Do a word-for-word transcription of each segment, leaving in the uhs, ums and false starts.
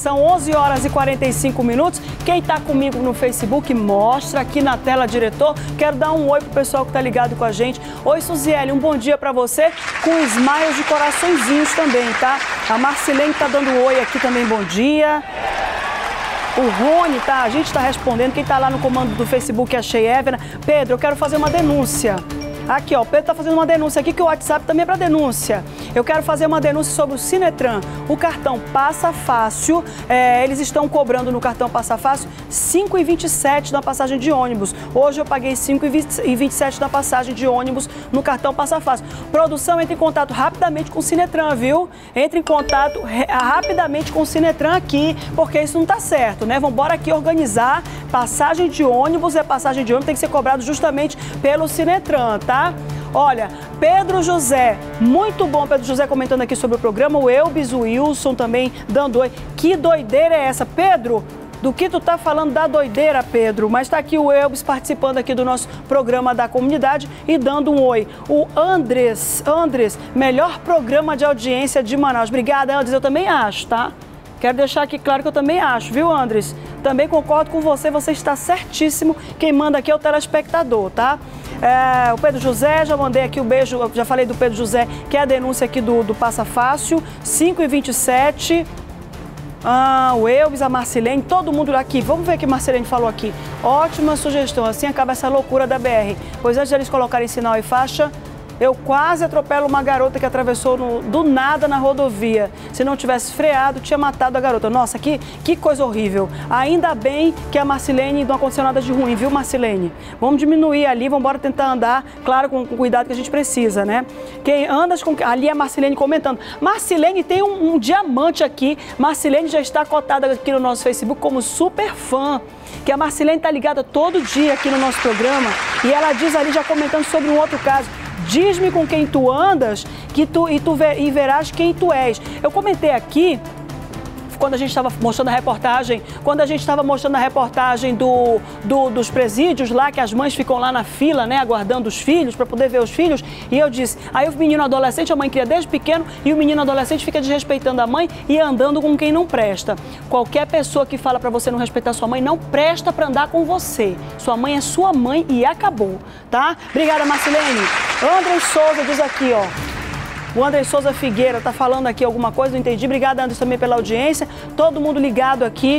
São onze horas e quarenta e cinco minutos. Quem está comigo no Facebook, mostra aqui na tela, diretor. Quero dar um oi pro pessoal que está ligado com a gente. Oi, Suziele, um bom dia para você, com smiles de coraçõezinhos também, tá? A Marcilene está dando um oi aqui também, bom dia. O Rony, tá? A gente está respondendo. Quem está lá no comando do Facebook é a Cheyevna. Pedro, eu quero fazer uma denúncia. Aqui, ó, o Pedro está fazendo uma denúncia aqui, que o WhatsApp também é para denúncia. Eu quero fazer uma denúncia sobre o Sinetran. O cartão Passa Fácil, é, eles estão cobrando no cartão Passa Fácil cinco reais e vinte e sete centavos na passagem de ônibus. Hoje eu paguei cinco reais e vinte e sete centavos na passagem de ônibus no cartão Passa Fácil. Produção, entre em contato rapidamente com o Sinetran, viu? Entre em contato rapidamente com o Sinetran aqui, porque isso não está certo, né? Vamos embora aqui organizar. Passagem de ônibus é passagem de ônibus, tem que ser cobrado justamente pelo Sinetran, tá? Olha, Pedro José, muito bom, Pedro José comentando aqui sobre o programa, o Elbis, o Wilson também dando oi. Que doideira é essa, Pedro? Do que tu tá falando da doideira, Pedro? Mas tá aqui o Elbis participando aqui do nosso programa da comunidade e dando um oi. O Andres, Andres, melhor programa de audiência de Manaus. Obrigada, Andres, eu também acho, tá? Quero deixar aqui claro que eu também acho, viu, Andres? Também concordo com você, você está certíssimo. Quem manda aqui é o telespectador, tá? É, o Pedro José, já mandei aqui o beijo, já falei do Pedro José, que é a denúncia aqui do, do Passa Fácil, cinco reais e vinte e sete centavos. Ah, o Elvis, a Marcilene, todo mundo aqui. Vamos ver o que a Marcilene falou aqui. Ótima sugestão, assim acaba essa loucura da B R. Pois antes de eles colocarem sinal e faixa, eu quase atropelo uma garota que atravessou no, do nada na rodovia. Se não tivesse freado, tinha matado a garota. Nossa, que, que coisa horrível. Ainda bem que a Marcilene não aconteceu nada de ruim, viu, Marcilene? Vamos diminuir ali, vamos embora tentar andar, claro, com, com o cuidado que a gente precisa, né? Quem anda com... Ali é a Marcilene comentando. Marcilene tem um, um diamante aqui. Marcilene já está cotada aqui no nosso Facebook como super fã. Que a Marcilene está ligada todo dia aqui no nosso programa. E ela diz ali, já comentando sobre um outro caso. Diz-me com quem tu andas que tu, e tu ver, e verás quem tu és. Eu comentei aqui, quando a gente estava mostrando a reportagem, quando a gente estava mostrando a reportagem do, do, dos presídios lá, que as mães ficam lá na fila, né, aguardando os filhos, para poder ver os filhos, e eu disse, aí o menino adolescente, a mãe cria desde pequeno, e o menino adolescente fica desrespeitando a mãe e andando com quem não presta. Qualquer pessoa que fala para você não respeitar sua mãe, não presta para andar com você. Sua mãe é sua mãe e acabou, tá? Obrigada, Marcilene. André Souza diz aqui, ó. O André Souza Figueira está falando aqui alguma coisa, não entendi. Obrigada, André, também pela audiência. Todo mundo ligado aqui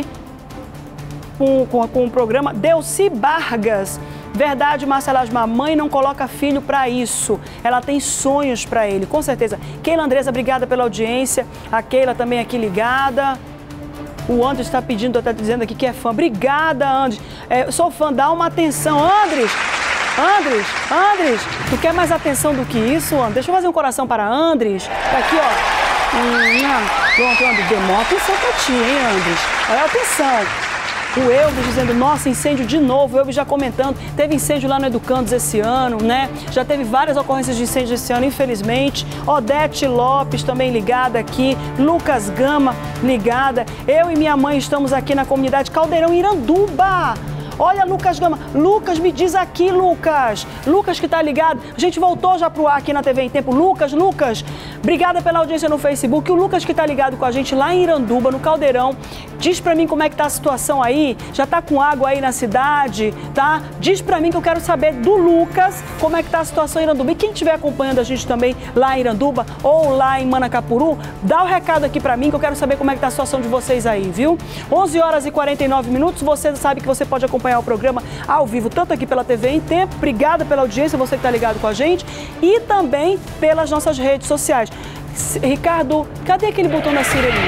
com, com, com o programa. Delci Vargas. Verdade, Marcela Asmar, mãe não coloca filho para isso. Ela tem sonhos para ele, com certeza. Keila Andresa, obrigada pela audiência. A Keila também aqui ligada. O Andrés está pedindo, está dizendo aqui que é fã. Obrigada, Andrés. É, sou fã, dá uma atenção. Andrés! Andrés, Andrés, tu quer mais atenção do que isso, Andrés? Deixa eu fazer um coração para Andrés. Tá aqui, ó. Hum, pronto, Andrés, dê maior atenção pra ti, hein, Andrés? Olha a atenção. O Elvis dizendo, nossa, incêndio de novo. O Elvis já comentando, teve incêndio lá no Educandos esse ano, né? Já teve várias ocorrências de incêndio esse ano, infelizmente. Odete Lopes também ligada aqui. Lucas Gama ligada. Eu e minha mãe estamos aqui na comunidade Caldeirão Iranduba. Olha, Lucas Gama. Lucas, me diz aqui, Lucas. Lucas que tá ligado. A gente voltou já pro ar aqui na T V em Tempo. Lucas, Lucas, obrigada pela audiência no Facebook. O Lucas que tá ligado com a gente lá em Iranduba, no Caldeirão. Diz pra mim como é que tá a situação aí. Já tá com água aí na cidade, tá? Diz pra mim que eu quero saber do Lucas como é que tá a situação em Iranduba. E quem estiver acompanhando a gente também lá em Iranduba ou lá em Manacapuru, dá o recado aqui pra mim que eu quero saber como é que tá a situação de vocês aí, viu? onze horas e quarenta e nove minutos. Você sabe que você pode acompanhar o programa ao vivo, tanto aqui pela T V em Tempo. Obrigada pela audiência, você que está ligado com a gente, e também pelas nossas redes sociais. Ricardo, cadê aquele botão da sirene?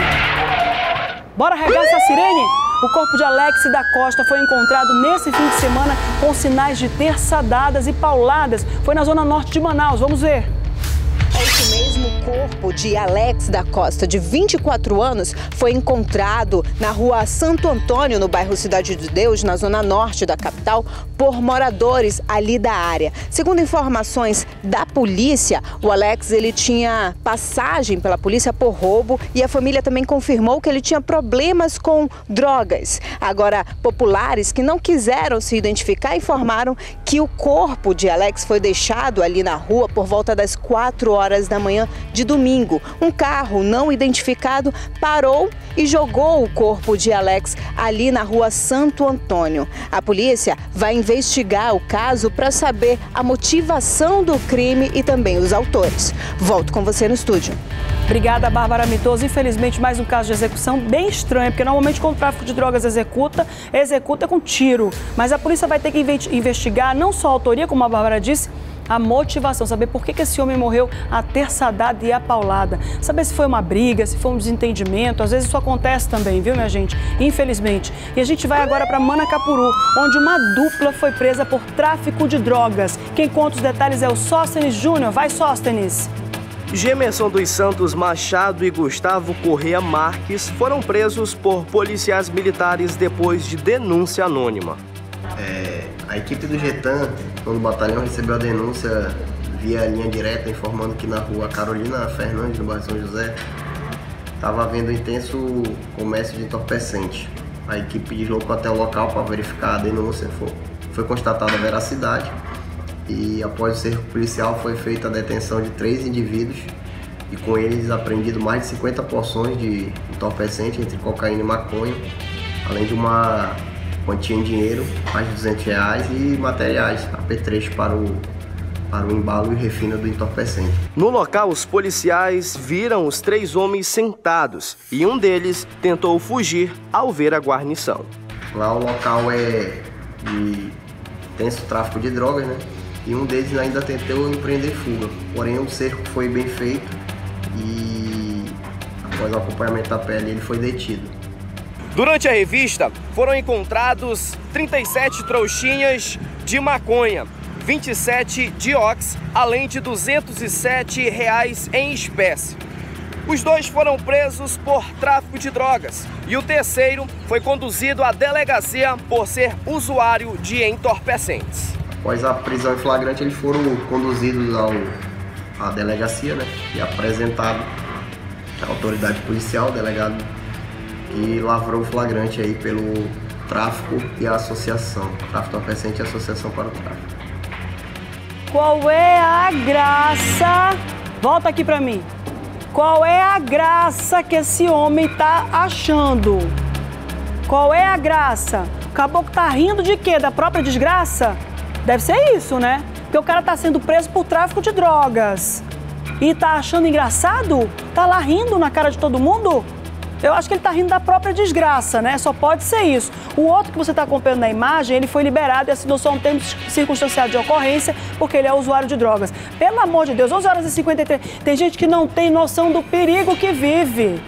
Bora regar essa sirene? O corpo de Alex da Costa foi encontrado nesse fim de semana com sinais de terçadadas e pauladas. Foi na zona norte de Manaus. Vamos ver. Esse mesmo corpo de Alex da Costa, de vinte e quatro anos, foi encontrado na rua Santo Antônio, no bairro Cidade de Deus, na zona norte da capital, por moradores ali da área. Segundo informações da polícia, o Alex ele tinha passagem pela polícia por roubo e a família também confirmou que ele tinha problemas com drogas. Agora, populares que não quiseram se identificar informaram que o corpo de Alex foi deixado ali na rua por volta das quatro horas da manhã de domingo, um carro não identificado parou e jogou o corpo de Alex ali na rua Santo Antônio. A polícia vai investigar o caso para saber a motivação do crime e também os autores. Volto com você no estúdio. Obrigada, Bárbara Mitoso. Infelizmente, mais um caso de execução bem estranho, porque normalmente quando o tráfico de drogas executa, executa com tiro. Mas a polícia vai ter que investigar não só a autoria, como a Bárbara disse, a motivação, saber por que, que esse homem morreu aterçadado e apaulada. Saber se foi uma briga, se foi um desentendimento. Às vezes isso acontece também, viu, minha gente? Infelizmente. E a gente vai agora para Manacapuru, onde uma dupla foi presa por tráfico de drogas. Quem conta os detalhes é o Sóstenes Júnior. Vai, Sóstenes! Gemerson dos Santos Machado e Gustavo Correa Marques foram presos por policiais militares depois de denúncia anônima. É, a equipe do Getan, do batalhão, recebeu a denúncia via linha direta informando que na rua Carolina Fernandes, no bairro São José, estava havendo intenso comércio de entorpecente. A equipe deslocou até o local para verificar a denúncia, foi, foi constatada a veracidade. E após o cerco policial foi feita a detenção de três indivíduos e com eles apreendido mais de cinquenta porções de entorpecente entre cocaína e maconha, além de uma quantia em dinheiro, mais de duzentos reais e materiais, apetrechos para o, para o embalo e refino do entorpecente. No local, os policiais viram os três homens sentados e um deles tentou fugir ao ver a guarnição. Lá o local é de intenso tráfico de drogas, né? E um deles ainda tentou empreender fuga, porém o cerco foi bem feito e após o acompanhamento da P L ele foi detido. Durante a revista foram encontrados trinta e sete trouxinhas de maconha, vinte e sete de ox, além de duzentos e sete reais em espécie. Os dois foram presos por tráfico de drogas e o terceiro foi conduzido à delegacia por ser usuário de entorpecentes. Após a prisão em flagrante, eles foram conduzidos ao, à delegacia, né, e apresentados à autoridade policial, o delegado, e lavrou o flagrante aí pelo tráfico e a associação, tráfico entorpecente e associação para o tráfico. Qual é a graça? Volta aqui pra mim. Qual é a graça que esse homem tá achando? Qual é a graça? O caboclo tá rindo de quê? Da própria desgraça? Deve ser isso, né? Porque o cara tá sendo preso por tráfico de drogas e tá achando engraçado? Tá lá rindo na cara de todo mundo? Eu acho que ele tá rindo da própria desgraça, né? Só pode ser isso. O outro que você tá acompanhando na imagem, ele foi liberado e assinou só um termo circunstanciado de ocorrência porque ele é usuário de drogas. Pelo amor de Deus, onze horas e cinquenta e três. Tem gente que não tem noção do perigo que vive.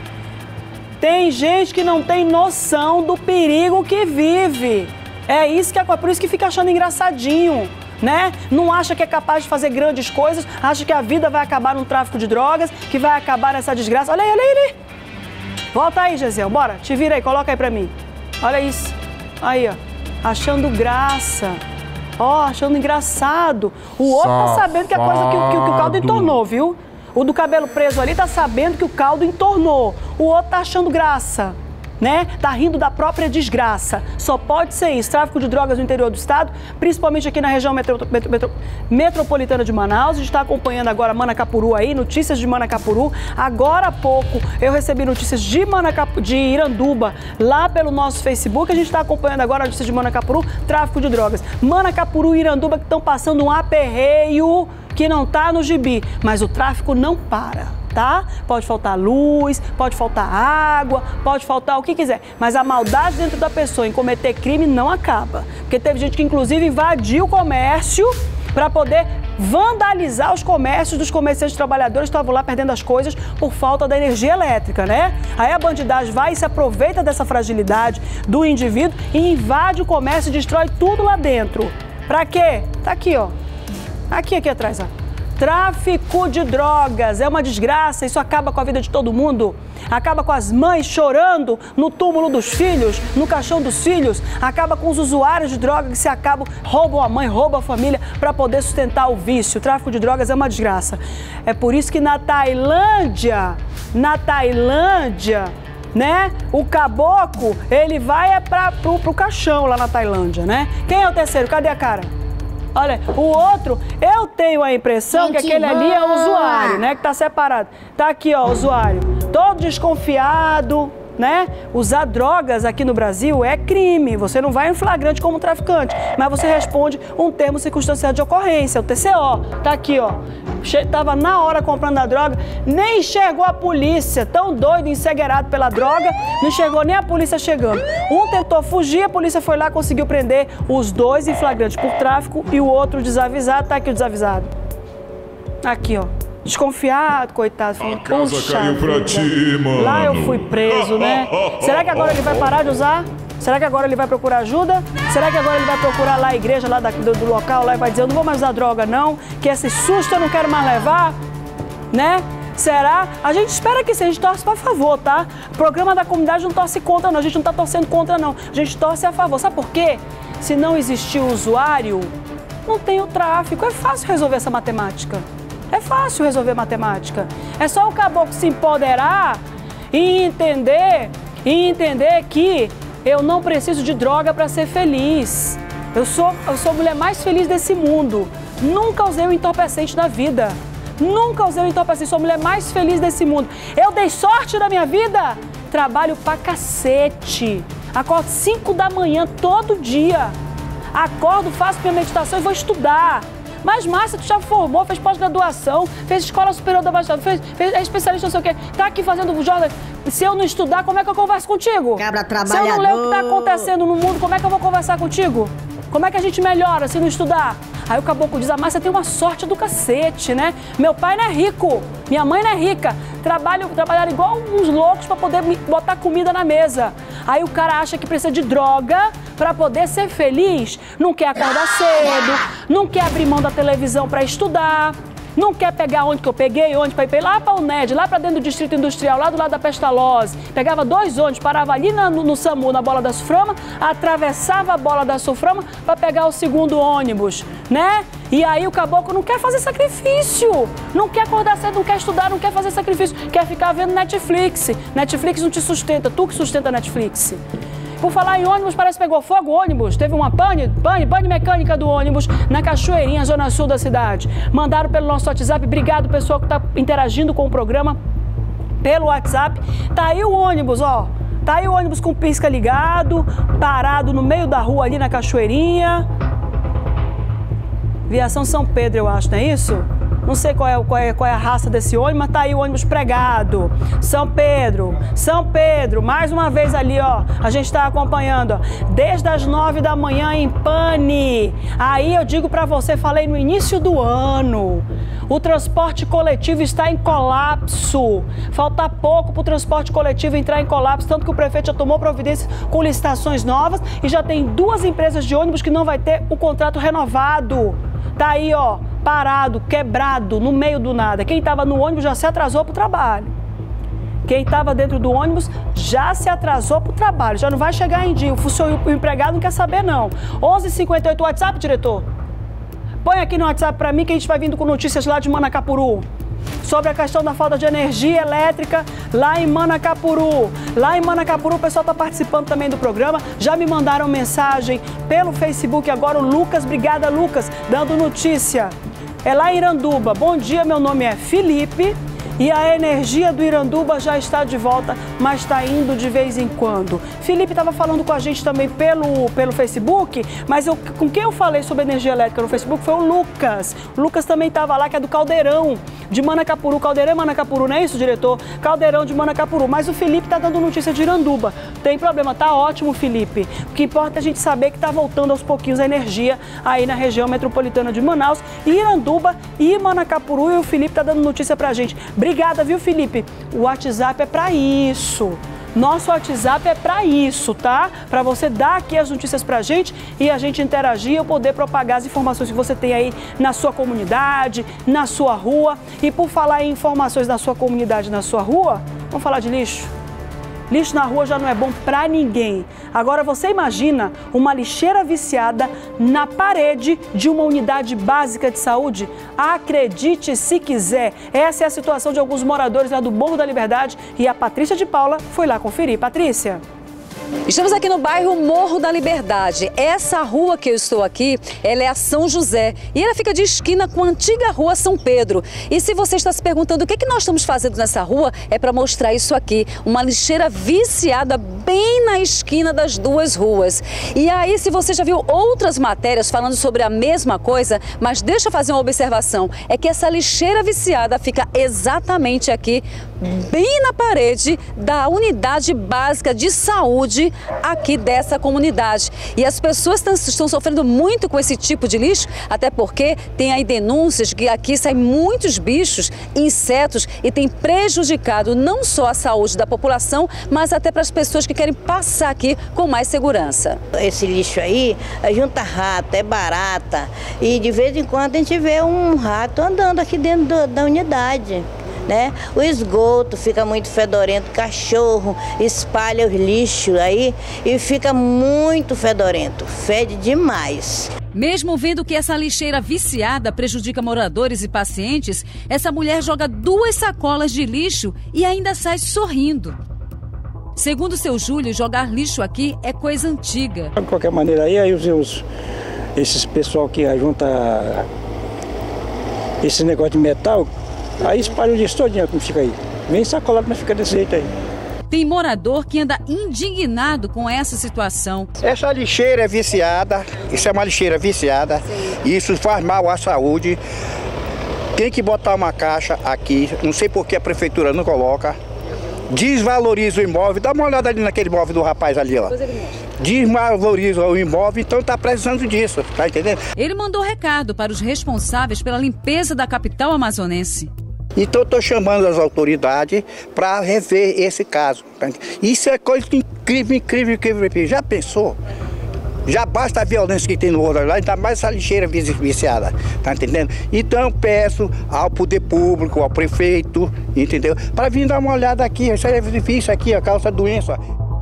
Tem gente que não tem noção do perigo que vive. É isso que é, por isso que fica achando engraçadinho, né? Não acha que é capaz de fazer grandes coisas, acha que a vida vai acabar num tráfico de drogas, que vai acabar nessa desgraça. Olha aí, olha aí, olha aí. Volta aí, Gesiel, bora, te vira aí, coloca aí pra mim. Olha isso, aí, ó, achando graça, ó, achando engraçado. O outro tá sabendo que a coisa que, que, que o caldo entornou, viu? O do cabelo preso ali tá sabendo que o caldo entornou. O outro tá achando graça, né? Tá rindo da própria desgraça. Só pode ser isso. Tráfico de drogas no interior do estado, principalmente aqui na região metro, metro, metro, metropolitana de Manaus. A gente está acompanhando agora Manacapuru aí, notícias de Manacapuru. Agora há pouco eu recebi notícias de, Manacapuru, de Iranduba lá pelo nosso Facebook. A gente está acompanhando agora a notícia de Manacapuru, tráfico de drogas. Manacapuru e Iranduba que estão passando um aperreio que não tá no gibi, mas o tráfico não para. Tá? Pode faltar luz, pode faltar água, pode faltar o que quiser, mas a maldade dentro da pessoa em cometer crime não acaba, porque teve gente que inclusive invadiu o comércio para poder vandalizar os comércios dos comerciantes trabalhadores que estavam lá perdendo as coisas por falta da energia elétrica, né? Aí a bandidagem vai e se aproveita dessa fragilidade do indivíduo e invade o comércio e destrói tudo lá dentro. Pra quê? Tá aqui, ó. Aqui, aqui atrás, ó. Tráfico de drogas é uma desgraça, isso acaba com a vida de todo mundo. Acaba com as mães chorando no túmulo dos filhos, no caixão dos filhos. Acaba com os usuários de drogas que se acabam, roubam a mãe, roubam a família para poder sustentar o vício. O tráfico de drogas é uma desgraça. É por isso que na Tailândia, na Tailândia, né, o caboclo, ele vai é para pro, pro caixão lá na Tailândia, né? Quem é o terceiro? Cadê a cara? Olha, o outro, eu tenho a impressão Gente, que aquele ali é o boa. usuário, né? Que tá separado. Tá aqui, ó, o usuário. Todo desconfiado, né? Usar drogas aqui no Brasil é crime. Você não vai em flagrante como traficante, mas você responde um termo circunstanciado de ocorrência, o T C O. Tá aqui, ó. Che- Tava na hora comprando a droga, nem enxergou a polícia, tão doido, encegueirado pela droga, não enxergou nem a polícia chegando. Um tentou fugir, a polícia foi lá, conseguiu prender os dois em flagrante por tráfico e o outro desavisado. Tá aqui o desavisado. Aqui, ó. Desconfiado, coitado. A casa Puxa caiu pra vida. ti, mano. Lá eu fui preso, né? Será que agora ele vai parar de usar? Será que agora ele vai procurar ajuda? Será que agora ele vai procurar lá a igreja lá da, do, do local lá e vai dizer, eu não vou mais usar droga não, que esse susto eu não quero mais levar, né? Será? A gente espera que sim, a gente torce a favor, tá? O programa da comunidade não torce contra não, a gente não tá torcendo contra não, a gente torce a favor. Sabe por quê? Se não existir o usuário, não tem o tráfico. É fácil resolver essa matemática. É fácil resolver matemática. É só o caboclo se empoderar e entender, e entender que eu não preciso de droga para ser feliz. Eu sou, eu sou a mulher mais feliz desse mundo. Nunca usei um entorpecente na vida. Nunca usei um entorpecente. Sou a mulher mais feliz desse mundo. Eu dei sorte na minha vida. Trabalho pra cacete. Acordo cinco da manhã todo dia. Acordo, faço minha meditação e vou estudar. Mas, Márcia, tu já formou, fez pós-graduação, fez escola superior da bacharel, fez, fez, é especialista não sei o quê, tá aqui fazendo jornal. Se eu não estudar, como é que eu converso contigo? Cabra Se eu não ler o que trabalhador. tá acontecendo no mundo, como é que eu vou conversar contigo? Como é que a gente melhora se não estudar? Aí o caboclo diz, a Márcia tem uma sorte do cacete, né? Meu pai não é rico, minha mãe não é rica. Trabalho, trabalharam igual uns loucos para poder me botar comida na mesa. Aí o cara acha que precisa de droga para poder ser feliz. Não quer acordar cedo, não quer abrir mão da televisão para estudar, não quer pegar onde que eu peguei, onde para ir lá para o N E D, lá para dentro do Distrito Industrial, lá do lado da Pestalozzi. Pegava dois ônibus, parava ali na, no, no SAMU, na Bola da Suframa, atravessava a Bola da Suframa para pegar o segundo ônibus, né? E aí o caboclo não quer fazer sacrifício, não quer acordar cedo, não quer estudar, não quer fazer sacrifício, quer ficar vendo Netflix. Netflix não te sustenta, tu que sustenta a Netflix. Por falar em ônibus, parece que pegou fogo o ônibus. Teve uma pane, pane, pane mecânica do ônibus na Cachoeirinha, zona sul da cidade. Mandaram pelo nosso WhatsApp. Obrigado, pessoal que está interagindo com o programa pelo WhatsApp. Tá aí o ônibus, ó. Tá aí o ônibus com pisca ligado, parado no meio da rua ali na Cachoeirinha. Viação São Pedro, eu acho, não é isso? Não sei qual é, qual, é, qual é a raça desse ônibus, mas tá aí o ônibus pregado. São Pedro, São Pedro, mais uma vez ali, ó. A gente está acompanhando, ó. Desde as nove da manhã em pane. Aí eu digo para você, falei no início do ano. O transporte coletivo está em colapso. Falta pouco para o transporte coletivo entrar em colapso, tanto que o prefeito já tomou providências com licitações novas e já tem duas empresas de ônibus que não vai ter o contrato renovado. Tá aí, ó, parado, quebrado, no meio do nada. Quem estava no ônibus já se atrasou para o trabalho. Quem estava dentro do ônibus já se atrasou para o trabalho, já não vai chegar em dia. O, funcionário, o empregado não quer saber, não. onze e cinquenta e oito, WhatsApp, diretor? Põe aqui no WhatsApp para mim que a gente vai vindo com notícias lá de Manacapuru. Sobre a questão da falta de energia elétrica lá em Manacapuru. Lá em Manacapuru o pessoal está participando também do programa. Já me mandaram mensagem pelo Facebook agora. O Lucas, obrigada Lucas, dando notícia. É lá em Iranduba. Bom dia, meu nome é Felipe. E a energia do Iranduba já está de volta, mas está indo de vez em quando. Felipe estava falando com a gente também pelo, pelo Facebook, mas eu, com quem eu falei sobre energia elétrica no Facebook foi o Lucas. O Lucas também estava lá, que é do Caldeirão de Manacapuru. Caldeirão é Manacapuru, não é isso, diretor? Caldeirão de Manacapuru. Mas o Felipe está dando notícia de Iranduba. Tem problema, tá ótimo, Felipe. O que importa é a gente saber que está voltando aos pouquinhos a energia aí na região metropolitana de Manaus, Iranduba e Manacapuru. E o Felipe está dando notícia pra gente. Obrigada, viu, Felipe? O WhatsApp é para isso. Nosso WhatsApp é para isso, tá? Para você dar aqui as notícias pra gente e a gente interagir e poder propagar as informações que você tem aí na sua comunidade, na sua rua. E por falar em informações na sua comunidade, na sua rua, vamos falar de lixo? Lixo na rua já não é bom para ninguém. Agora você imagina uma lixeira viciada na parede de uma unidade básica de saúde? Acredite se quiser. Essa é a situação de alguns moradores lá do Morro da Liberdade e a Patrícia de Paula foi lá conferir. Patrícia. Estamos aqui no bairro Morro da Liberdade. Essa rua que eu estou aqui, ela é a São José e ela fica de esquina com a antiga rua São Pedro. E se você está se perguntando o que, é que nós estamos fazendo nessa rua, é para mostrar isso aqui, uma lixeira viciada bem na esquina das duas ruas. E aí, se você já viu outras matérias falando sobre a mesma coisa, mas deixa eu fazer uma observação, é que essa lixeira viciada fica exatamente aqui, bem na parede da unidade básica de saúde aqui dessa comunidade. E as pessoas estão sofrendo muito com esse tipo de lixo, até porque tem aí denúncias que aqui saem muitos bichos, insetos, e tem prejudicado não só a saúde da população, mas até para as pessoas que querem passar aqui com mais segurança. Esse lixo aí junta rato, é barata, e de vez em quando a gente vê um rato andando aqui dentro do, da unidade. Né? O esgoto fica muito fedorento, cachorro espalha os lixos aí e fica muito fedorento, fede demais. Mesmo vendo que essa lixeira viciada prejudica moradores e pacientes, essa mulher joga duas sacolas de lixo e ainda sai sorrindo. Segundo o seu Júlio, jogar lixo aqui é coisa antiga. De qualquer maneira, aí, aí os, os, esses pessoal que junta esse negócio de metal, aí espalha o lixo todinho, como fica aí. Vem sacolado, mas fica desse jeito aí. Tem morador que anda indignado com essa situação. Essa lixeira é viciada, isso é uma lixeira viciada, isso faz mal à saúde. Tem que botar uma caixa aqui, não sei por que a prefeitura não coloca. Desvaloriza o imóvel, dá uma olhada ali naquele imóvel do rapaz ali, ó. Desvaloriza o imóvel, então tá precisando disso, tá entendendo? Ele mandou recado para os responsáveis pela limpeza da capital amazonense. Então eu tô chamando as autoridades para rever esse caso. Isso é coisa incrível, incrível, incrível. Já pensou? Já basta a violência que tem no outro lá, ainda mais essa lixeira viciada, tá entendendo? Então eu peço ao poder público, ao prefeito, entendeu? Para vir dar uma olhada aqui, isso é difícil aqui, a causa da doença.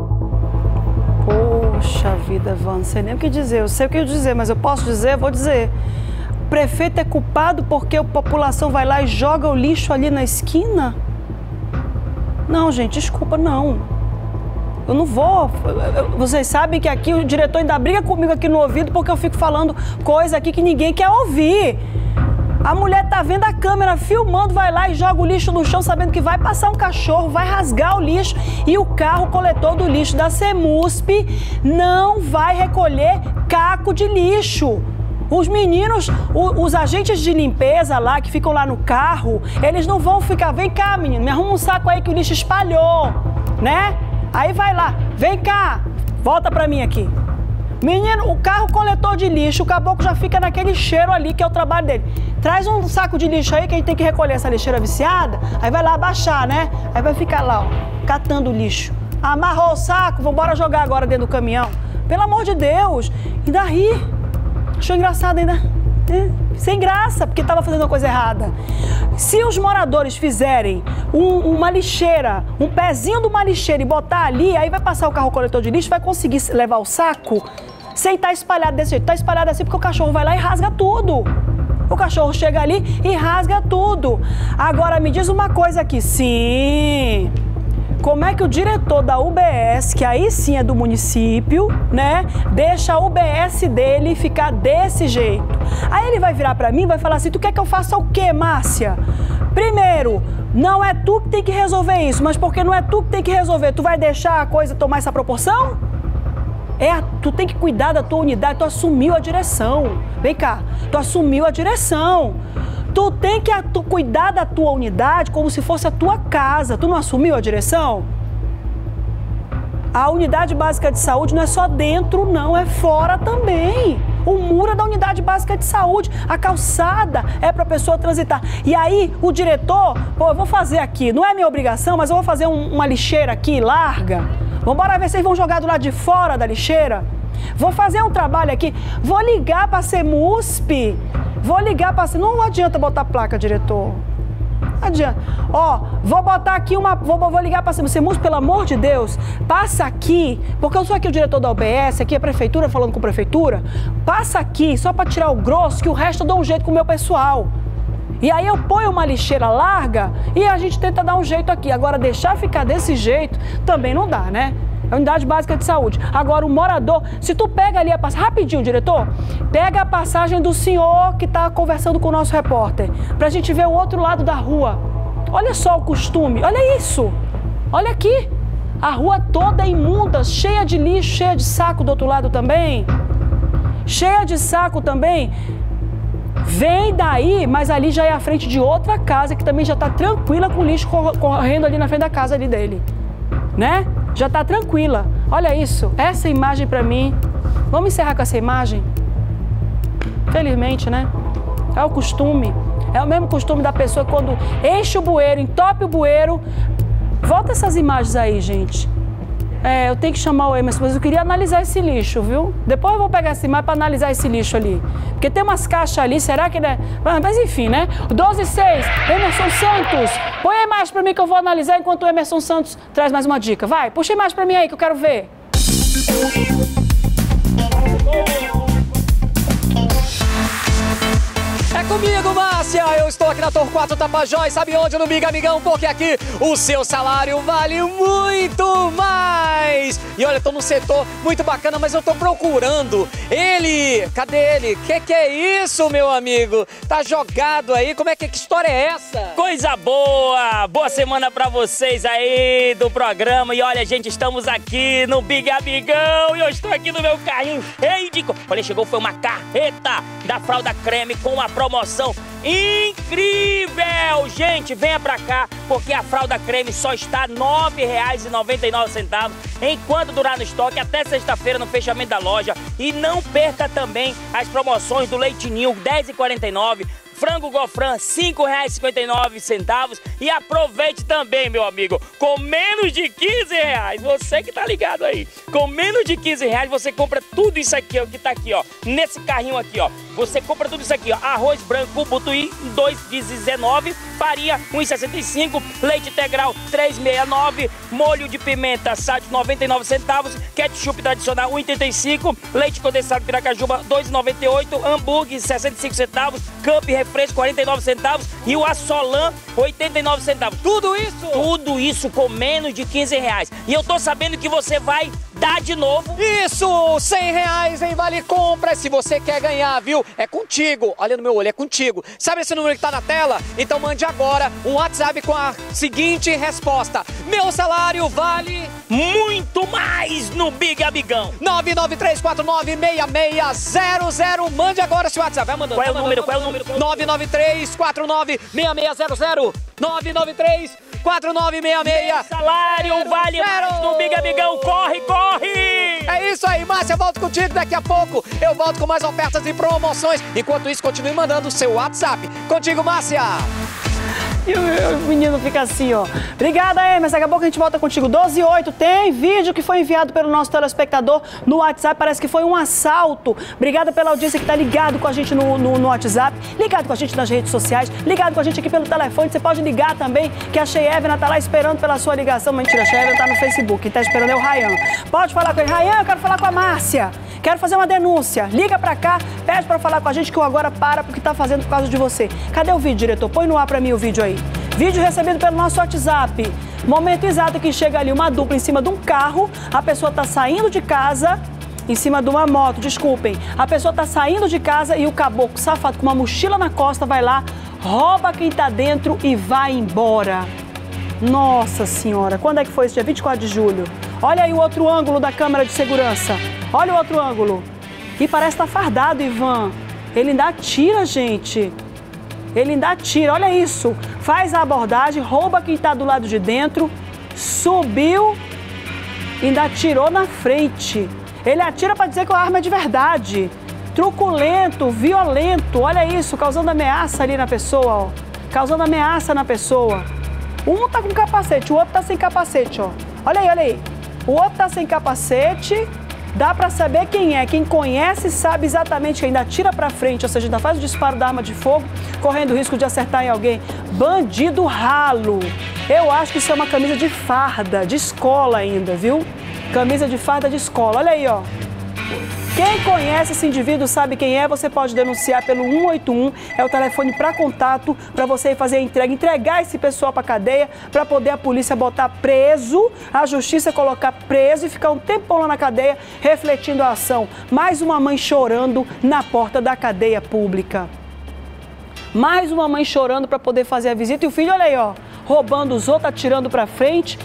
Poxa vida, Van, não sei nem o que dizer, eu sei o que dizer, mas eu posso dizer, vou dizer. O prefeito é culpado porque a população vai lá e joga o lixo ali na esquina? Não, gente, desculpa, não. Eu não vou. Vocês sabem que aqui o diretor ainda briga comigo aqui no ouvido porque eu fico falando coisa aqui que ninguém quer ouvir. A mulher tá vendo a câmera filmando, vai lá e joga o lixo no chão sabendo que vai passar um cachorro, vai rasgar o lixo e o carro coletor do lixo da Semusp não vai recolher caco de lixo. Os meninos, os agentes de limpeza lá, que ficam lá no carro, eles não vão ficar, vem cá menino, me arruma um saco aí que o lixo espalhou, né? Aí vai lá, vem cá, volta pra mim aqui. Menino, o carro coletor de lixo, o caboclo já fica naquele cheiro ali, que é o trabalho dele. Traz um saco de lixo aí, que a gente tem que recolher essa lixeira viciada. Aí vai lá abaixar, né? Aí vai ficar lá, ó, catando lixo. Amarrou o saco, vambora jogar agora dentro do caminhão. Pelo amor de Deus, ainda ri. Achou engraçado ainda? É, sem graça, porque estava fazendo uma coisa errada. Se os moradores fizerem um, uma lixeira, um pezinho de uma lixeira e botar ali, aí vai passar o carro coletor de lixo, vai conseguir levar o saco sem estar espalhado desse jeito. Está espalhado assim porque o cachorro vai lá e rasga tudo. O cachorro chega ali e rasga tudo. Agora me diz uma coisa aqui, sim... Como é que o diretor da U B S, que aí sim é do município, né, deixa a U B S dele ficar desse jeito? Aí ele vai virar pra mim e vai falar assim, tu quer que eu faça o quê, Márcia? Primeiro, não é tu que tem que resolver isso, mas porque não é tu que tem que resolver, tu vai deixar a coisa tomar essa proporção? É, tu tem que cuidar da tua unidade, tu assumiu a direção. Vem cá, tu assumiu a direção. Tu tem que tu, cuidar da tua unidade como se fosse a tua casa. Tu não assumiu a direção? A unidade básica de saúde não é só dentro, não, é fora também. O muro é da unidade básica de saúde, a calçada é para a pessoa transitar. E aí o diretor, pô, eu vou fazer aqui, não é minha obrigação, mas eu vou fazer um, uma lixeira aqui larga. Vambora ver se vocês vão jogar do lado de fora da lixeira. Vou fazer um trabalho aqui, vou ligar para a Semusp. Vou ligar para... Não adianta botar placa, diretor. Não adianta. Ó, vou botar aqui uma... Vou, vou ligar para a Semusp, pelo amor de Deus. Passa aqui, porque eu sou aqui o diretor da U B S, aqui a prefeitura falando com a prefeitura. Passa aqui, só para tirar o grosso, que o resto eu dou um jeito com o meu pessoal. E aí eu ponho uma lixeira larga e a gente tenta dar um jeito aqui. Agora, deixar ficar desse jeito também não dá, né? É unidade básica de saúde. Agora, o morador, se tu pega ali a passagem, rapidinho, diretor, pega a passagem do senhor que está conversando com o nosso repórter, pra gente ver o outro lado da rua. Olha só o costume, olha isso. Olha aqui, a rua toda imunda, cheia de lixo, cheia de saco do outro lado também. Cheia de saco também. Vem daí, mas ali já é a frente de outra casa que também já está tranquila com o lixo correndo ali na frente da casa ali dele, né? Já está tranquila. Olha isso, essa imagem para mim. Vamos encerrar com essa imagem? Felizmente, né? É o costume. É o mesmo costume da pessoa quando enche o bueiro, entope o bueiro. Volta essas imagens aí, gente. É, eu tenho que chamar o Emerson, mas eu queria analisar esse lixo, viu? Depois eu vou pegar essa imagem para analisar esse lixo ali. Porque tem umas caixas ali, será que... Né? Mas enfim, né? doze e seis, Emerson Santos. Põe a imagem para mim que eu vou analisar enquanto o Emerson Santos traz mais uma dica. Vai, puxa a imagem para mim aí que eu quero ver. É comigo, Márcia! Eu estou aqui na Torquato Tapajós, sabe onde? No Big Amigão, porque aqui o seu salário vale muito mais! E olha, eu tô num setor muito bacana, mas eu tô procurando ele! Cadê ele? Que que é isso, meu amigo? Tá jogado aí? Como é que, que história é essa? Coisa boa! Boa semana pra vocês aí do programa. E olha, gente, estamos aqui no Big Amigão e eu estou aqui no meu carrinho cheio de... Olha, chegou, foi uma carreta da Fralda Creme com a promoção incrível! Gente, venha pra cá, porque a Fralda Creme só está nove reais e noventa e nove centavos enquanto durar no estoque, até sexta-feira no fechamento da loja. E não perca também as promoções do Leite Ninho, dez reais e quarenta e nove centavos. Frango Gofran, cinco reais e cinquenta e nove centavos. E aproveite também, meu amigo, com menos de quinze reais, você que tá ligado aí, com menos de quinze reais você compra tudo isso aqui, ó, que tá aqui, ó, nesse carrinho aqui, ó. Você compra tudo isso aqui, ó, arroz branco butuí, dois reais e dezenove centavos, farinha, um real e sessenta e cinco centavos, leite integral, três reais e sessenta e nove centavos, molho de pimenta, sal, noventa e nove centavos, ketchup tradicional, um real e oitenta e cinco centavos, leite condensado Piracajuba, dois reais e noventa e oito centavos, hambúrguer, sessenta e cinco centavos, Camp Refresco, quarenta e nove centavos e o Assolan, oitenta e nove centavos. Tudo isso? Tudo isso com menos de quinze reais. E eu tô sabendo que você vai dar de novo. Isso! cem reais em Vale Compra. Se você quer ganhar, viu? É contigo. Olha no meu olho, é contigo. Sabe esse número que tá na tela? Então mande agora um WhatsApp com a seguinte resposta: meu salário vale muito mais no Big Amigão. nove nove três quatro nove seis seis zero zero. Mande agora esse WhatsApp. Vai mandando. Qual é o vai número? Mandando, Qual é o número? nove nove três quatro nove seis seis zero zero. nove nove três quatro nove seis seis. Meu salário vale mais no Big Amigão. Corre, corre! É isso aí, Márcia. Eu volto contigo daqui a pouco. Eu volto com mais ofertas e promoções. Enquanto isso, continue mandando o seu WhatsApp. Contigo, Márcia. E o, o menino fica assim, ó. Obrigada, Emerson. Daqui a pouco a gente volta contigo. doze e oito, tem vídeo que foi enviado pelo nosso telespectador no WhatsApp. Parece que foi um assalto. Obrigada pela audiência que tá ligado com a gente no, no, no WhatsApp, ligado com a gente nas redes sociais, ligado com a gente aqui pelo telefone. Você pode ligar também, que a Cheyevna tá lá esperando pela sua ligação. Mentira, a Cheyevna tá no Facebook. Quem tá esperando é o Rayan. Pode falar com ele. Rayan, eu quero falar com a Márcia. Quero fazer uma denúncia. Liga pra cá, pede pra falar com a gente que eu agora para porque tá fazendo por causa de você. Cadê o vídeo, diretor? Põe no ar pra mim o vídeo aí. Vídeo recebido pelo nosso WhatsApp. Momento exato que chega ali uma dupla em cima de um carro. A pessoa tá saindo de casa, em cima de uma moto, desculpem. A pessoa tá saindo de casa e o caboclo safado com uma mochila na costa vai lá, rouba quem tá dentro e vai embora. Nossa senhora, quando é que foi esse dia? vinte e quatro de julho. Olha aí o outro ângulo da câmera de segurança. Olha o outro ângulo. E parece estar fardado, Ivan. Ele ainda atira, gente. Ele ainda atira, olha isso. Faz a abordagem, rouba quem está do lado de dentro, subiu, ainda atirou na frente. Ele atira para dizer que a arma é de verdade. Truculento, violento, olha isso, causando ameaça ali na pessoa, ó. Causando ameaça na pessoa. Um tá com capacete, o outro tá sem capacete, ó. Olha aí, olha aí. O outro tá sem capacete, dá pra saber quem é. Quem conhece sabe exatamente que ainda atira pra frente, ou seja, ainda faz o disparo da arma de fogo, correndo o risco de acertar em alguém. Bandido ralo. Eu acho que isso é uma camisa de farda, de escola ainda, viu? Camisa de farda de escola. Olha aí, ó. Quem conhece esse indivíduo, sabe quem é, você pode denunciar pelo um oito um, é o telefone para contato, para você fazer a entrega, entregar esse pessoal para cadeia, para poder a polícia botar preso, a justiça colocar preso e ficar um tempão lá na cadeia refletindo a ação. Mais uma mãe chorando na porta da cadeia pública. Mais uma mãe chorando para poder fazer a visita e o filho, olha aí, ó, roubando os outros, atirando para frente.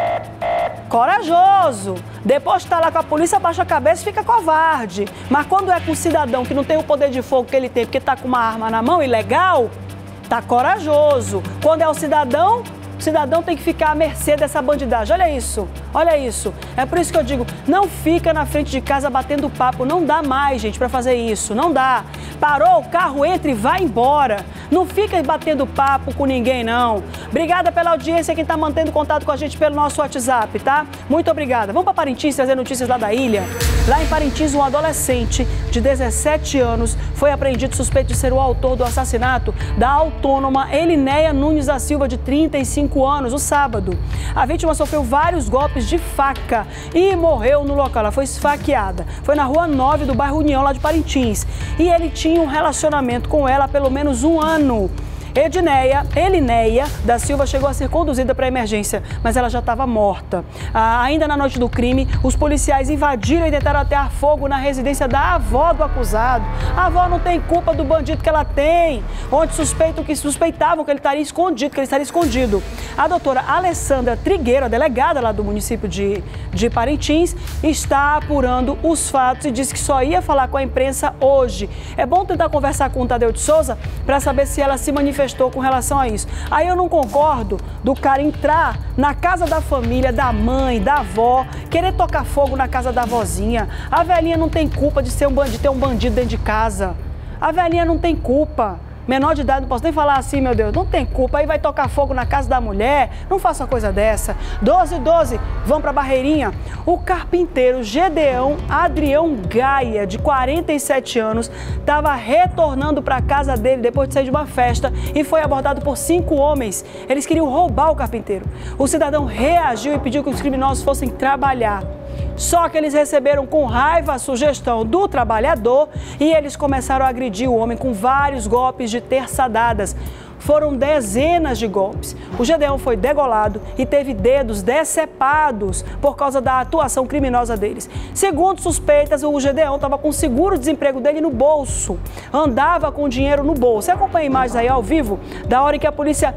Corajoso. Depois de estar lá com a polícia, abaixa a cabeça e fica covarde. Mas quando é com um cidadão que não tem o poder de fogo que ele tem, porque está com uma arma na mão, ilegal, tá corajoso. Quando é o cidadão, o cidadão tem que ficar à mercê dessa bandidagem. Olha isso, olha isso. É por isso que eu digo, não fica na frente de casa batendo papo. Não dá mais, gente, para fazer isso. Não dá. Parou, o carro entra e vai embora. Não fica batendo papo com ninguém, não. Obrigada pela audiência, quem está mantendo contato com a gente pelo nosso WhatsApp, tá? Muito obrigada. Vamos para Parintins trazer notícias lá da ilha. Lá em Parintins, um adolescente de dezessete anos foi apreendido suspeito de ser o autor do assassinato da autônoma Elinéia Nunes da Silva, de trinta e cinco anos, no sábado. A vítima sofreu vários golpes de faca e morreu no local. Ela foi esfaqueada. Foi na rua nove do bairro União, lá de Parintins. E ele tinha um relacionamento com ela há pelo menos um ano. Edneia, Elinéia da Silva chegou a ser conduzida para a emergência, mas ela já estava morta. Ah, ainda na noite do crime, os policiais invadiram e tentaram atear fogo na residência da avó do acusado. A avó não tem culpa do bandido que ela tem, onde suspeitam que suspeitavam que ele estaria escondido, que ele estaria escondido. A doutora Alessandra Trigueiro, a delegada lá do município de, de Parintins, está apurando os fatos e disse que só ia falar com a imprensa hoje. É bom tentar conversar com o Tadeu de Souza para saber se ela se manifestou com relação a isso. Aí eu não concordo do cara entrar na casa da família, da mãe, da avó, querer tocar fogo na casa da vozinha. A velhinha não tem culpa de ser um bandido, ter um bandido dentro de casa. A velhinha não tem culpa. Menor de idade, não posso nem falar assim, meu Deus, não tem culpa, aí vai tocar fogo na casa da mulher, não faça uma coisa dessa. doze, doze, vamos pra Barreirinha. O carpinteiro Gedeão Adrião Gaia, de quarenta e sete anos, estava retornando para casa dele depois de sair de uma festa e foi abordado por cinco homens. Eles queriam roubar o carpinteiro. O cidadão reagiu e pediu que os criminosos fossem trabalhar. Só que eles receberam com raiva a sugestão do trabalhador e eles começaram a agredir o homem com vários golpes de terçadadas. Foram dezenas de golpes. O Gedeão foi degolado e teve dedos decepados por causa da atuação criminosa deles. Segundo suspeitas, o Gedeão estava com o seguro-desemprego dele no bolso. Andava com dinheiro no bolso. Você acompanha imagens aí ao vivo da hora em que a polícia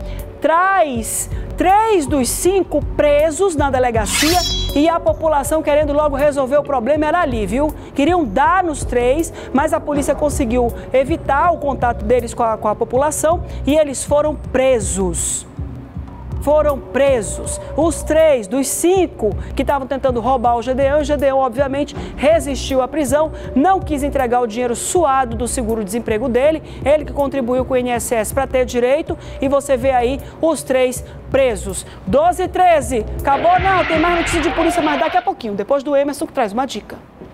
traz três dos cinco presos na delegacia e a população querendo logo resolver o problema era ali, viu? Queriam dar nos três, mas a polícia conseguiu evitar o contato deles com a, com a população e eles foram presos. Foram presos. Os três dos cinco que estavam tentando roubar o Gedeão, o Gedeão, obviamente, resistiu à prisão, não quis entregar o dinheiro suado do seguro-desemprego dele, ele que contribuiu com o I N S S para ter direito, e você vê aí os três presos. doze e treze. Acabou? Não, tem mais notícia de polícia, mas daqui a pouquinho, depois do Emerson, que traz uma dica.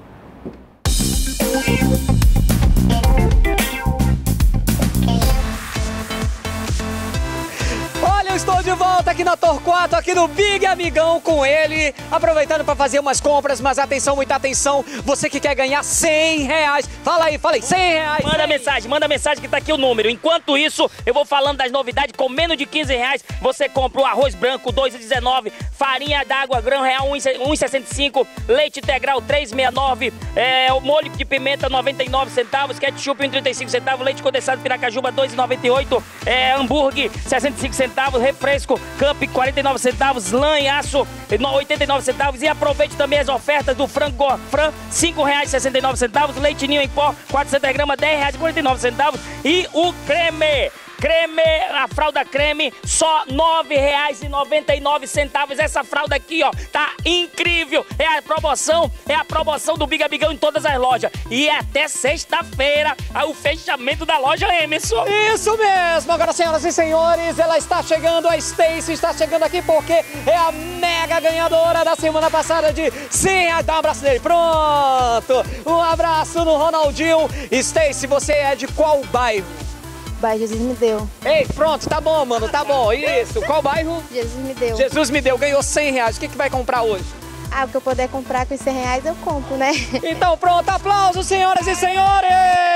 Eu estou de volta aqui na Torquato, aqui no Big Amigão com ele, aproveitando para fazer umas compras, mas atenção, muita atenção, você que quer ganhar cem reais, fala aí, fala aí, cem reais. Manda mensagem, manda mensagem que tá aqui o número. Enquanto isso, eu vou falando das novidades, com menos de quinze reais, você compra o arroz branco dois reais e dezenove centavos, farinha d'água grão real um real e sessenta e cinco centavos, leite integral três reais e sessenta e nove centavos, é, o molho de pimenta noventa e nove centavos, ketchup um real e trinta e cinco centavos, leite condensado Piracajuba dois reais e noventa e oito centavos, é, hambúrguer sessenta e cinco centavos, refresco Camp quarenta e nove centavos, lã e aço oitenta e nove centavos, e aproveite também as ofertas do frango Gorfran cinco reais e sessenta e nove centavos, leite ninho em pó quatrocentos gramas dez reais e quarenta e nove centavos e o creme Creme, a fralda creme, só nove reais e noventa e nove centavos. Essa fralda aqui, ó, tá incrível. É a promoção, é a promoção do Big Amigão em todas as lojas. E é até sexta-feira, o fechamento da loja Emerson. Isso mesmo. Agora, senhoras e senhores, ela está chegando, a Stacy está chegando aqui porque é a mega ganhadora da semana passada de cem reais. Dá um abraço nele. Pronto. Um abraço no Ronaldinho. Stacy, você é de qual bairro? Bairro Jesus me deu. Ei, pronto, tá bom, mano, tá bom. Isso. Qual bairro? Jesus me deu. Jesus me deu. Ganhou cem reais. O que, que vai comprar hoje? Ah, o que eu puder comprar com cem reais eu compro, né? Então pronto, aplausos, senhoras e senhores!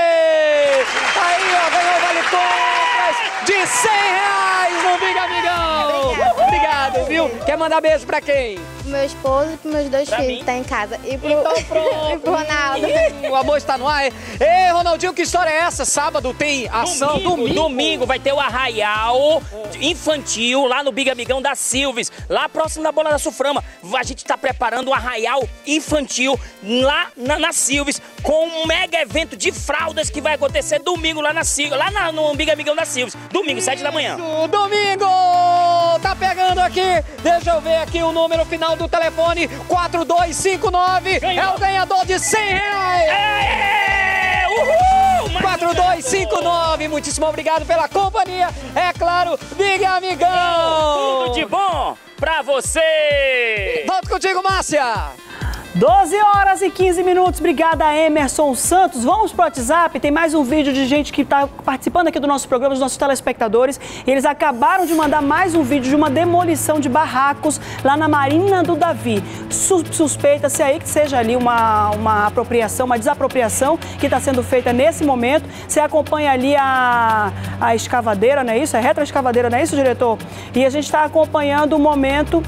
Aí, ó, ganhou vale compras de cem reais no Big Amigão! Obrigada. Obrigado, viu? Quer mandar beijo pra quem? Pro meu esposo e pros meus dois pra filhos mim? Que tá em casa. E pro, então, pronto. e pro Ronaldo. O amor está no ar. Ei, Ronaldinho, que história é essa? Sábado tem ação? Domingo, domingo. Domingo vai ter o arraial infantil lá no Big Amigão da Silves, lá próximo da Bola da Suframa. A gente tá preparando o arraial infantil lá na, na Silves, com um mega evento de fraldas que vai acontecer domingo lá, na, lá na, no Big Amigão da Silves. Domingo, sete da manhã. Domingo! Tá pegando aqui, deixa eu ver aqui o número final do telefone, quatro dois cinco nove, ganhou. É o ganhador de cem reais! É, uhul! quatro dois cinco nove, muitíssimo obrigado pela companhia, é claro, Big Amigão! Tudo de bom pra você! Volto contigo, Márcia! doze horas e quinze minutos, obrigada Emerson Santos. Vamos pro WhatsApp, tem mais um vídeo de gente que está participando aqui do nosso programa, dos nossos telespectadores. Eles acabaram de mandar mais um vídeo de uma demolição de barracos lá na Marina do Davi. Suspeita-se aí que seja ali uma, uma apropriação, uma desapropriação que está sendo feita nesse momento. Você acompanha ali a, a escavadeira, não é isso? É retroescavadeira, não é isso, diretor? E a gente está acompanhando o momento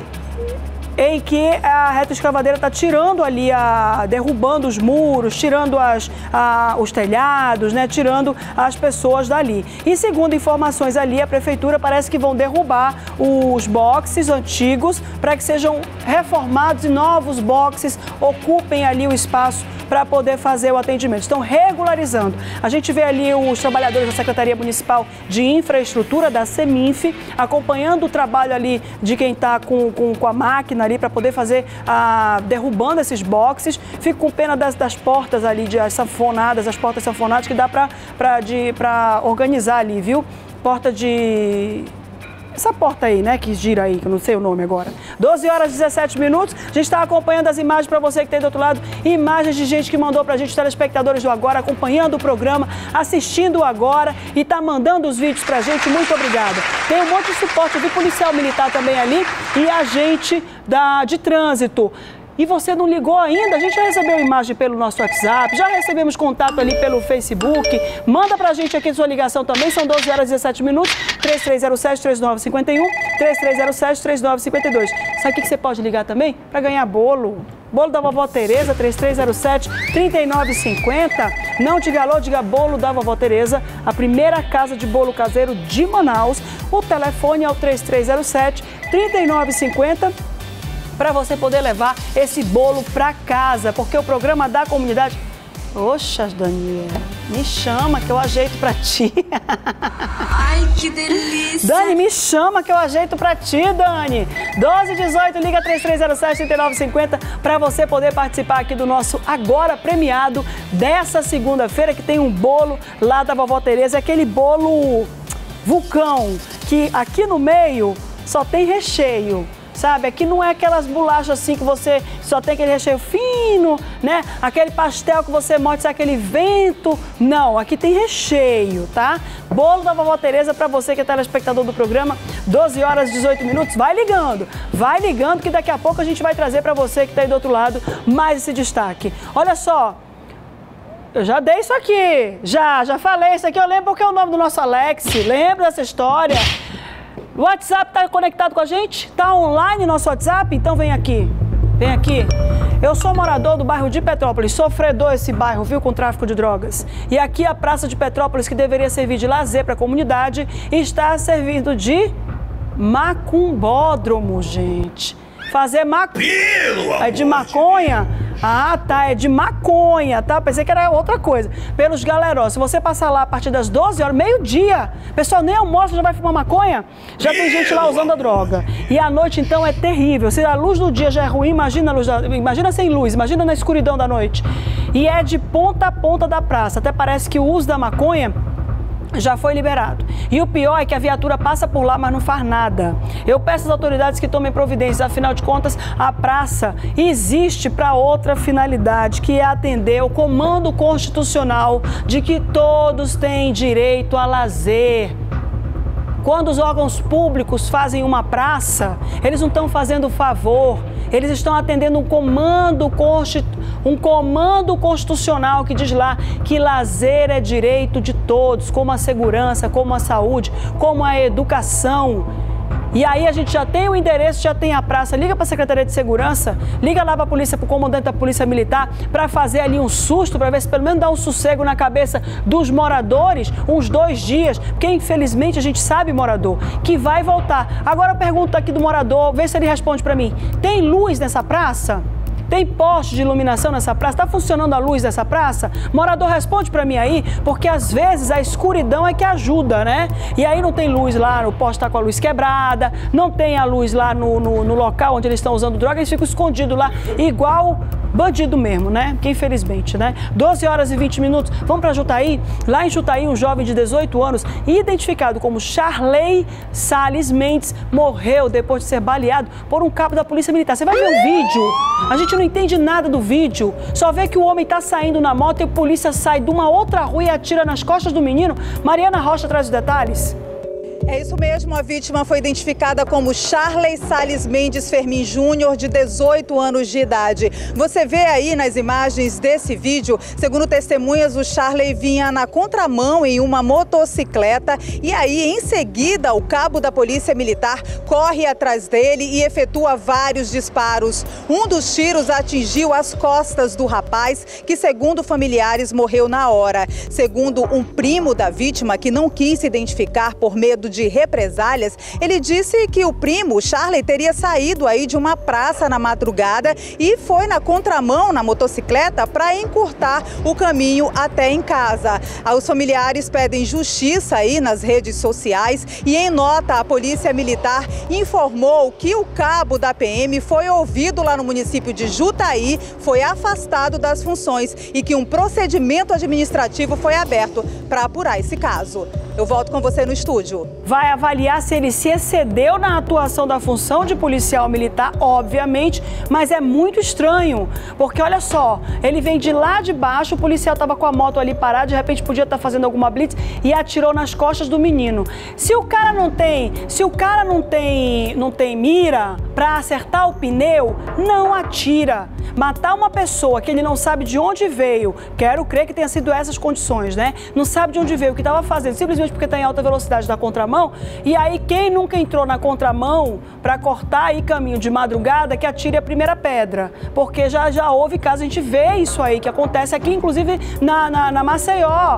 em que a retroescavadeira está tirando ali, a, derrubando os muros, tirando as, a, os telhados, né, tirando as pessoas dali. E segundo informações ali, a prefeitura parece que vão derrubar os boxes antigos para que sejam reformados e novos boxes ocupem ali o espaço para poder fazer o atendimento. Estão regularizando. A gente vê ali os trabalhadores da Secretaria Municipal de Infraestrutura, da Seminf, acompanhando o trabalho ali de quem está com, com, com a máquina ali para poder fazer, a, derrubando esses boxes. Fico com pena das, das portas ali, de, as sanfonadas, as portas sanfonadas que dá para organizar ali, viu? Porta de... Essa porta aí, né, que gira aí, que eu não sei o nome agora. doze horas e dezessete minutos, a gente está acompanhando as imagens para você que tem do outro lado, imagens de gente que mandou para a gente, telespectadores do Agora, acompanhando o programa, assistindo o Agora e está mandando os vídeos para a gente, muito obrigada. Tem um monte de suporte, vi policial militar também ali e agente da, de trânsito. E você não ligou ainda? A gente já recebeu imagem pelo nosso WhatsApp, já recebemos contato ali pelo Facebook. Manda pra gente aqui sua ligação também, são doze horas e dezessete minutos, três três zero sete, três nove cinco um, três três zero sete, três nove cinco dois. Sabe o que você pode ligar também? Pra ganhar bolo. Bolo da Vovó Tereza, três três zero sete, três nove cinco zero. Não diga alô, diga bolo da Vovó Tereza, a primeira casa de bolo caseiro de Manaus. O telefone é o três três zero sete, três nove cinco zero. Para você poder levar esse bolo para casa, porque o programa da comunidade... Oxa, Daniela, me chama que eu ajeito para ti. Ai, que delícia. Dani, me chama que eu ajeito para ti, Dani. doze dezoito, liga três três zero sete, três nove cinco zero para você poder participar aqui do nosso Agora Premiado dessa segunda-feira, que tem um bolo lá da Vovó Tereza, aquele bolo vulcão, que aqui no meio só tem recheio. Sabe, aqui não é aquelas bolachas assim que você só tem aquele recheio fino, né? Aquele pastel que você morde, sabe, aquele vento. Não, aqui tem recheio, tá? Bolo da Vovó Tereza para você que é telespectador do programa, doze horas e dezoito minutos. Vai ligando, vai ligando que daqui a pouco a gente vai trazer para você que tá aí do outro lado mais esse destaque. Olha só, eu já dei isso aqui, já, já falei isso aqui. Eu lembro que é o nome do nosso Alex, lembra dessa história? O WhatsApp está conectado com a gente? Está online nosso WhatsApp? Então vem aqui, vem aqui. Eu sou morador do bairro de Petrópolis, sofredor esse bairro, viu, com tráfico de drogas. E aqui a Praça de Petrópolis, que deveria servir de lazer para a comunidade, está servindo de macumbódromo, gente. Fazer maconha. É de maconha? Ah, tá, é de maconha, tá? Pensei que era outra coisa. Pelos galerós, se você passar lá a partir das doze horas, meio-dia, pessoal nem almoça, já vai fumar maconha? Já tem gente lá usando a droga. E a noite, então, é terrível. Se a luz do dia já é ruim, imagina a luz da... imagina sem luz, imagina na escuridão da noite. E é de ponta a ponta da praça. Até parece que o uso da maconha já foi liberado. E o pior é que a viatura passa por lá, mas não faz nada. Eu peço às autoridades que tomem providências, afinal de contas, a praça existe para outra finalidade, que é atender o comando constitucional de que todos têm direito a lazer. Quando os órgãos públicos fazem uma praça, eles não estão fazendo favor, Eles estão atendendo um comando, um comando constitucional que diz lá que lazer é direito de todos, como a segurança, como a saúde, como a educação. E aí a gente já tem o endereço, já tem a praça, liga para a Secretaria de Segurança, liga lá para a polícia, para o comandante da Polícia Militar, para fazer ali um susto, para ver se pelo menos dá um sossego na cabeça dos moradores, uns dois dias, porque infelizmente a gente sabe, morador, que vai voltar. Agora eu pergunto aqui do morador, vê se ele responde para mim, tem luz nessa praça? Tem poste de iluminação nessa praça? Está funcionando a luz dessa praça? Morador, responde para mim aí, porque às vezes a escuridão é que ajuda, né? E aí não tem luz lá, o poste está com a luz quebrada, não tem a luz lá no, no, no local onde eles estão usando droga, eles ficam escondidos lá, igual bandido mesmo, né? Que infelizmente, né? doze horas e vinte minutos. Vamos para Jutaí? Lá em Jutaí, um jovem de dezoito anos, identificado como Charley Salles Mendes, morreu depois de ser baleado por um cabo da Polícia Militar. Você vai ver o vídeo? A gente não entende nada do vídeo. Só vê que o homem está saindo na moto e a polícia sai de uma outra rua e atira nas costas do menino. Mariana Rocha traz os detalhes. É isso mesmo, a vítima foi identificada como Charley Salles Mendes Fermin Júnior, de dezoito anos de idade. Você vê aí nas imagens desse vídeo, segundo testemunhas, o Charley vinha na contramão em uma motocicleta e aí, em seguida, o cabo da Polícia Militar corre atrás dele e efetua vários disparos. Um dos tiros atingiu as costas do rapaz, que, segundo familiares, morreu na hora. Segundo um primo da vítima, que não quis se identificar por medo de de represálias, ele disse que o primo, Charley, teria saído aí de uma praça na madrugada e foi na contramão, na motocicleta, para encurtar o caminho até em casa. Os familiares pedem justiça aí nas redes sociais e, em nota, a Polícia Militar informou que o cabo da P M foi ouvido lá no município de Jutaí, foi afastado das funções e que um procedimento administrativo foi aberto para apurar esse caso. Eu volto com você no estúdio. Vai avaliar se ele se excedeu na atuação da função de policial militar, obviamente, mas é muito estranho, porque olha só, ele vem de lá de baixo, o policial estava com a moto ali parada, de repente podia estar fazendo alguma blitz e atirou nas costas do menino. Se o cara não tem, se o cara não tem, não tem mira para acertar o pneu, não atira. Matar uma pessoa que ele não sabe de onde veio, quero crer que tenha sido essas condições, né? Não sabe de onde veio, o que estava fazendo, simplesmente porque está em alta velocidade da contramão. E aí quem nunca entrou na contramão para cortar aí caminho de madrugada, que atire a primeira pedra. Porque já, já houve caso, a gente vê isso aí, que acontece aqui, inclusive na, na, na Maceió.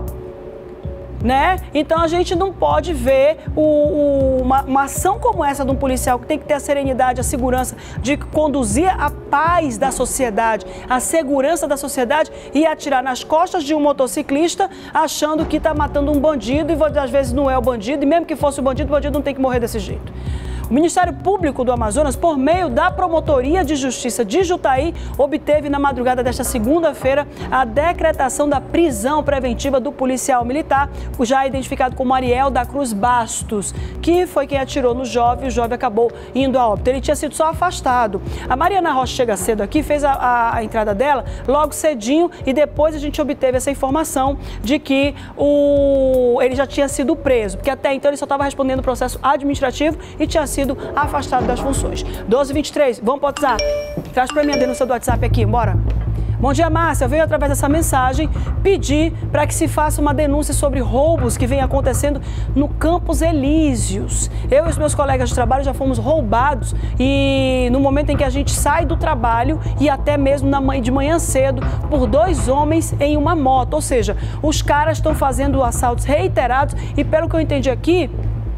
Né? Então a gente não pode ver o, o, uma, uma ação como essa de um policial que tem que ter a serenidade, a segurança de conduzir a paz da sociedade, a segurança da sociedade e atirar nas costas de um motociclista achando que está matando um bandido e às vezes não é o bandido, e mesmo que fosse o bandido, o bandido não tem que morrer desse jeito. O Ministério Público do Amazonas, por meio da Promotoria de Justiça de Jutaí, obteve na madrugada desta segunda-feira a decretação da prisão preventiva do policial militar, já identificado como Ariel da Cruz Bastos, que foi quem atirou no jovem e o jovem acabou indo a óbito. Ele tinha sido só afastado. A Mariana Rocha chega cedo aqui, fez a, a, a entrada dela logo cedinho e depois a gente obteve essa informação de que o, ele já tinha sido preso, porque até então ele só estava respondendo o processo administrativo e tinha sido sido afastado das funções. doze e vinte e três, vamos para o WhatsApp. Traz para mim a denúncia do WhatsApp aqui, bora. Bom dia, Márcia. Eu venho através dessa mensagem pedir para que se faça uma denúncia sobre roubos que vem acontecendo no Campos Elíseos. Eu e os meus colegas de trabalho já fomos roubados e no momento em que a gente sai do trabalho e até mesmo na manhã, de manhã cedo por dois homens em uma moto. Ou seja, os caras estão fazendo assaltos reiterados e, pelo que eu entendi aqui,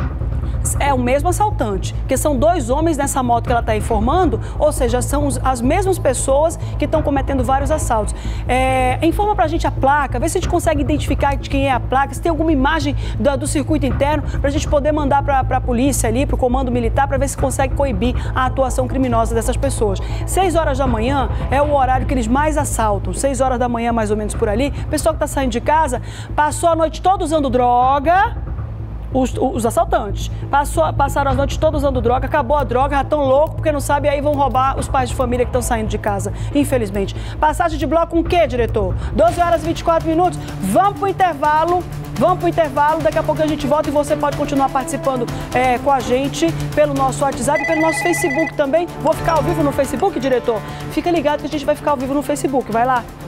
é o mesmo assaltante, porque são dois homens nessa moto que ela está informando, ou seja, são as mesmas pessoas que estão cometendo vários assaltos. É, informa pra gente a placa, vê se a gente consegue identificar de quem é a placa, se tem alguma imagem do, do circuito interno, pra gente poder mandar pra, pra polícia ali, pro comando militar, pra ver se consegue coibir a atuação criminosa dessas pessoas. Seis horas da manhã é o horário que eles mais assaltam, seis horas da manhã mais ou menos por ali, o pessoal que tá saindo de casa, passou a noite toda usando droga. Os, os assaltantes Passou, passaram as noites todas usando droga, acabou a droga, já estão loucos porque não sabem, aí vão roubar os pais de família que estão saindo de casa, infelizmente. Passagem de bloco com o quê, diretor? doze horas e vinte e quatro minutos, vamos pro intervalo. Vamos para o intervalo, daqui a pouco a gente volta e você pode continuar participando é, com a gente pelo nosso WhatsApp e pelo nosso Facebook também. Vou ficar ao vivo no Facebook, diretor? Fica ligado que a gente vai ficar ao vivo no Facebook, vai lá.